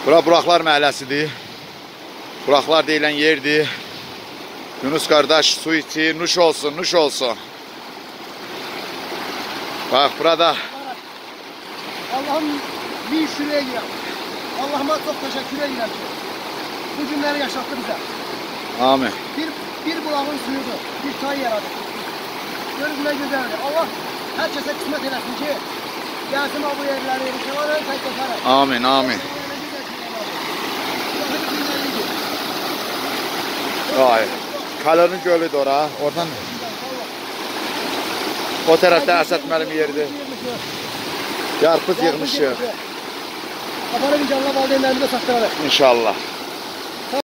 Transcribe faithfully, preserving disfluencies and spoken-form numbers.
Bura Buraqlar məhəlləsidir. Buraqlar deyilən yerdir. Yunus qardaş su içir, nuş olsun, nuş olsun. Bax, burada. Allah'ım bir şuraya girer. Allah'ıma çok teşekkür ederim ki bu günleri yaşattı bize. Amin. Bir, bir bulağın suyudur, bir çay yaradı. Görün ne güzeldir. Allah herkese kısmet eylesin ki gelsin bu yerleri, erişeleri tek yaparak. Amin, amin. Vay. Kalorun gölüdür ora. Oradan o tərəfdə Əsəd müəllim yeridir. Yarpız yığmışıq. Aparın inşallah valideynlərimize sattırarıq. İnşallah.